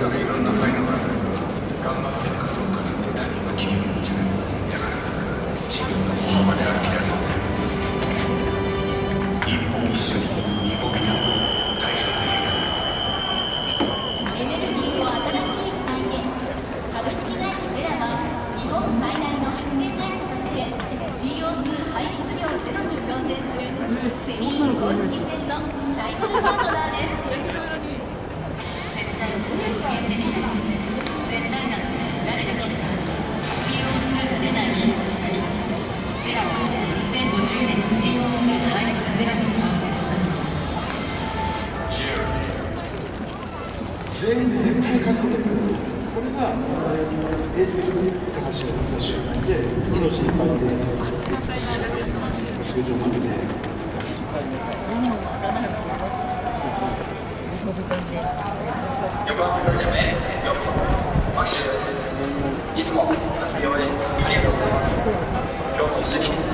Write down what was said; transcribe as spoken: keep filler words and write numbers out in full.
ぞれいろんなファイルがある。頑張ってるかどうかなんて他人の君に見ちゃう。だから自分の歩幅で歩き出そうぜ。一本一緒にイボビタ対処する。 エネルギーを新しい時代へ。株式会社ジェラは日本最大の発電会社として シーオーツー 排出量ゼロに挑戦するセミー公式戦のライバルパートナーです。絶対実現できない。絶対なんて誰が決めた。 シーオーツー が出ない日を作る。ジェラはにせんごじゅうねん シーオーツー 排出ゼロに挑戦します。 全員で絶対勝つこと。これがその伝説に高橋を生んだ瞬間で命に変えて全てをかけています。 横浜スタジアムへようこそ。マキシムです。いつも熱い応援ありがとうございます。今日も一緒に